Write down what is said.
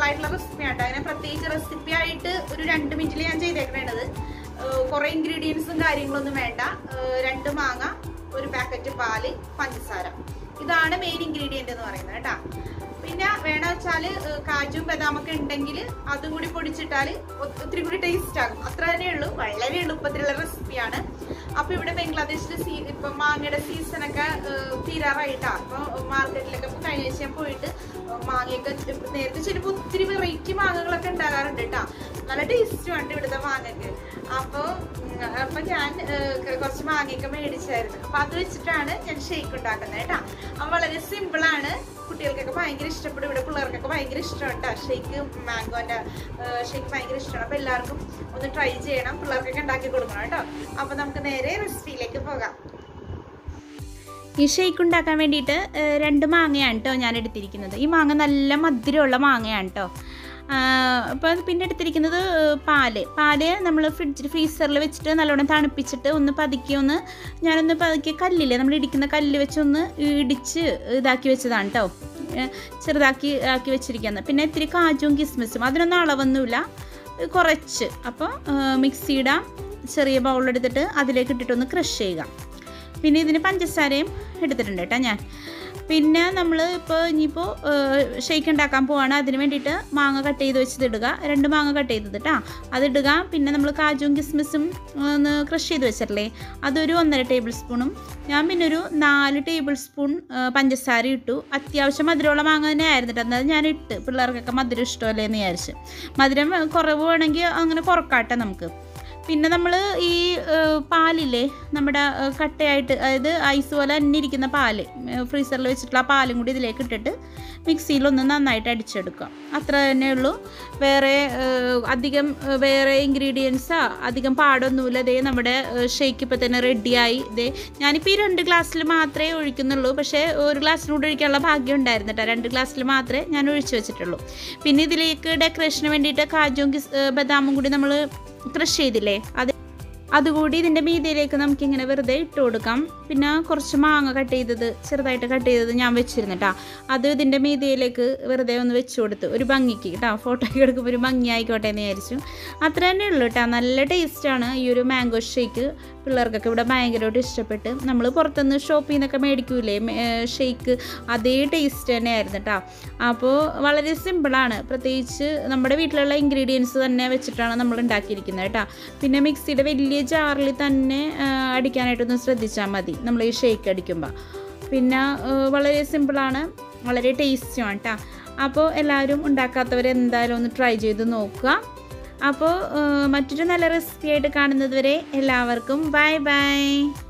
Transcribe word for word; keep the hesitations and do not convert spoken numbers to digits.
സിമ്പിളായിട്ടുള്ള റെസിപ്പിയാണ്. അങ്ങനെ പ്രത്യേകിച്ച് റെസിപ്പി ആയിട്ട് ഒരു രണ്ട് മിനിറ്റിൽ ഞാൻ ചെയ്തേക്കണത്. കുറേ ഇൻഗ്രീഡിയൻസും കാര്യങ്ങളൊന്നും വേണ്ട. രണ്ട് മാങ്ങ, ഒരു പാക്കറ്റ് പാല്, പഞ്ചസാര, ഇതാണ് മെയിൻ ഇൻഗ്രീഡിയന്റ് എന്ന് പറയുന്നത് കേട്ടോ. പിന്നെ വേണ വെച്ചാല് കാജും ബദാമൊക്കെ ഉണ്ടെങ്കിൽ അതും കൂടി പൊടിച്ചിട്ടാൽ ഒത്തിരി കൂടി ടേസ്റ്റ് ആകും. അത്ര തന്നെ ഉള്ളൂ. വളരെ എളുപ്പത്തിലുള്ള റെസിപ്പിയാണ്. അപ്പൊ ഇവിടെ ബംഗ്ലാദേശിൽ സീ ഇപ്പൊ മാങ്ങയുടെ സീസണൊക്കെ തീരാറായിട്ടാ. അപ്പൊ മാർക്കറ്റിലൊക്കെ ഇപ്പൊ കഴിഞ്ഞ ആഴ്ച ഞാൻ പോയിട്ട് മാങ്ങയൊക്കെ നേരത്തെ ചെല്ലുമ്പോൾ ഒത്തിരി വെറൈറ്റി മാങ്ങകളൊക്കെ ഉണ്ടാകാറുണ്ട് കേട്ടോ. നല്ല ടേസ്റ്റുമാണ് ഇവിടുത്തെ മാങ്ങക്ക്. അപ്പൊ അപ്പൊ ഞാൻ കുറച്ച് മാങ്ങയൊക്കെ മേടിച്ചായിരുന്നു. അപ്പൊ അത് വെച്ചിട്ടാണ് ഞാൻ ഷേക്ക് ഉണ്ടാക്കുന്നത് കേട്ടോ. അപ്പൊ വളരെ സിമ്പിളാണ്. കുട്ടികൾക്കൊക്കെ ഭയങ്കര ഇഷ്ടപ്പെടും. ഇവിടെ പിള്ളേർക്കൊക്കെ ഭയങ്കര ഇഷ്ടമാണ് കേട്ടോ. ഷേക്ക്, മാംഗോന്റെ ഷേക്ക് ഭയങ്കര ഇഷ്ടമാണ്. അപ്പൊ എല്ലാവർക്കും ഒന്ന് ട്രൈ ചെയ്യണം. പിള്ളേർക്കൊക്കെ ഉണ്ടാക്കി കൊടുക്കണം കേട്ടോ. അപ്പൊ നമുക്ക് നേരെ റെസിപ്പിയിലേക്ക് പോകാം. ഈ ഷേക്ക് ഉണ്ടാക്കാൻ വേണ്ടിയിട്ട് രണ്ട് മാങ്ങയാണ് കേട്ടോ ഞാൻ എടുത്തിരിക്കുന്നത്. ഈ മാങ്ങ നല്ല മധുരമുള്ള മാങ്ങയാണ് കേട്ടോ. അപ്പോൾ പിന്നെ എടുത്തിരിക്കുന്നത് പാല് പാല് നമ്മൾ ഫ്രിഡ്ജിൽ ഫ്രീസറിൽ വെച്ചിട്ട് നല്ലോണം തണുപ്പിച്ചിട്ട് ഒന്ന് പതുക്കി ഒന്ന് ഞാനൊന്ന് പതുക്കി കല്ലില്ലേ നമ്മൾ ഇടിക്കുന്ന കല്ല് വെച്ചൊന്ന് ഇടിച്ച് ഇതാക്കി വെച്ചതാണ് കേട്ടോ. ചെറുതാക്കി ആക്കി വെച്ചിരിക്കുന്നത്. പിന്നെ ഇത്തിരി കാജും കിസ്മിസും, അതിനൊന്നും അളവൊന്നുമില്ല, കുറച്ച്. അപ്പോൾ മിക്സിയുടെ ചെറിയ ബൗളെടുത്തിട്ട് അതിലേക്ക് ഇട്ടിട്ടൊന്ന് ക്രഷ് ചെയ്യുക. പിന്നെ ഇതിന് പഞ്ചസാരയും എടുത്തിട്ടുണ്ട് കേട്ടോ ഞാൻ. പിന്നെ നമ്മൾ ഇപ്പോൾ ഇനിയിപ്പോൾ ഷേക്ക് ഉണ്ടാക്കാൻ പോവാണ്. അതിന് വേണ്ടിയിട്ട് മാങ്ങ കട്ട് ചെയ്ത് വെച്ചത് ഇടുക. രണ്ട് മാങ്ങ കട്ട് ചെയ്തത് കേട്ടോ, അതിടുക. പിന്നെ നമ്മൾ കാജും കിസ്മിസും ഒന്ന് ക്രഷ് ചെയ്ത് വെച്ചിട്ടില്ലേ, അതൊരു ഒന്നര ടേബിൾ സ്പൂണും. ഞാൻ പിന്നെ ഒരു നാല് ടേബിൾ സ്പൂൺ പഞ്ചസാര ഇട്ടു. അത്യാവശ്യം മധുരമുള്ള മാങ്ങ തന്നെ ആയിരുന്നു കേട്ടോ. എന്നാൽ ഞാൻ ഇട്ട് പിള്ളേർക്കൊക്കെ മധുരം ഇഷ്ടമല്ലേ എന്ന് വിചാരിച്ച്. മധുരം കുറവ് വേണമെങ്കിൽ അങ്ങനെ കുറക്കാട്ടെ നമുക്ക്. പിന്നെ നമ്മൾ ഈ പാലില്ലേ നമ്മുടെ കട്ടയായിട്ട്, അതായത് ഐസ് പോലെ തന്നെ ഇരിക്കുന്ന പാല്, ഫ്രീസറിൽ വെച്ചിട്ടുള്ള ആ പാലും കൂടി ഇതിലേക്ക് ഇട്ടിട്ട് മിക്സിയിലൊന്ന് നന്നായിട്ട് അടിച്ചെടുക്കുക. അത്ര തന്നെ ഉള്ളൂ. വേറെ അധികം വേറെ ഇൻഗ്രീഡിയൻസാ അധികം പാടൊന്നുമില്ല. ഇതേ നമ്മുടെ ഷേക്ക് ഇപ്പോൾ തന്നെ റെഡിയായി. ഇതേ ഞാനിപ്പോൾ ഈ രണ്ട് ഗ്ലാസ്സിൽ മാത്രമേ ഒഴിക്കുന്നുള്ളൂ. പക്ഷേ ഒരു ഗ്ലാസ്സിലൂടെ ഒഴിക്കാനുള്ള ഭാഗ്യം ഉണ്ടായിരുന്നു കേട്ടോ. രണ്ട് ഗ്ലാസ്സിൽ മാത്രമേ ഞാൻ ഒഴിച്ചു വെച്ചിട്ടുള്ളൂ. പിന്നെ ഇതിലേക്ക് ഡെക്കറേഷന് വേണ്ടിയിട്ട് കാജും ബദാമും കൂടി നമ്മൾ ക്രഷ് ചെയ്തില്ലേ, അത് അതുകൂടി ഇതിൻ്റെ മീതയിലേക്ക് നമുക്കിങ്ങനെ വെറുതെ ഇട്ട് കൊടുക്കാം. പിന്നെ കുറച്ച് മാങ്ങ കട്ട് ചെയ്തത് ചെറുതായിട്ട് കട്ട് ചെയ്തത് ഞാൻ വെച്ചിരുന്നു കേട്ടോ. അത് ഇതിൻ്റെ മീതയിലേക്ക് വെറുതെ ഒന്ന് വെച്ച് കൊടുത്ത് ഒരു ഭംഗിക്ക് കേട്ടോ, ഫോട്ടോയ്ക്ക് എടുക്കുമ്പോൾ ഒരു ഭംഗി ആയിക്കോട്ടെ എന്ന് വിചാരിച്ചു. അത്ര തന്നെ ഉള്ളൂ കേട്ടോ. നല്ല ടേസ്റ്റാണ് ഈ ഒരു മാംഗോ ഷേക്ക്. പിള്ളേർക്കൊക്കെ ഇവിടെ ഭയങ്കരമായിട്ട് ഇഷ്ടപ്പെട്ട്. നമ്മൾ പുറത്തുനിന്ന് ഷോപ്പിൽ നിന്നൊക്കെ മേടിക്കൂലേ ഷേക്ക്, അതേ ടേസ്റ്റ് തന്നെയായിരുന്നു കേട്ടോ. അപ്പോൾ വളരെ സിമ്പിളാണ്. പ്രത്യേകിച്ച് നമ്മുടെ വീട്ടിലുള്ള ഇൻഗ്രീഡിയൻസ് തന്നെ വെച്ചിട്ടാണ് നമ്മൾ ഉണ്ടാക്കിയിരിക്കുന്നത് കേട്ടോ. പിന്നെ മിക്സിയുടെ വലിയ ജാറിൽ തന്നെ അടിക്കാനായിട്ടൊന്ന് ശ്രദ്ധിച്ചാൽ മതി നമ്മൾ ഈ ഷേക്ക് അടിക്കുമ്പോൾ. പിന്നെ വളരെ സിമ്പിളാണ്, വളരെ ടേസ്റ്റിയാണ് കേട്ടോ. അപ്പോൾ എല്ലാവരും ഉണ്ടാക്കാത്തവർ എന്തായാലും ഒന്ന് ട്രൈ ചെയ്ത് നോക്കുക. അപ്പോൾ മറ്റൊരു നല്ല റെസിപ്പി ആയിട്ട് കാണുന്നത് വരെ എല്ലാവർക്കും ബൈ ബൈ.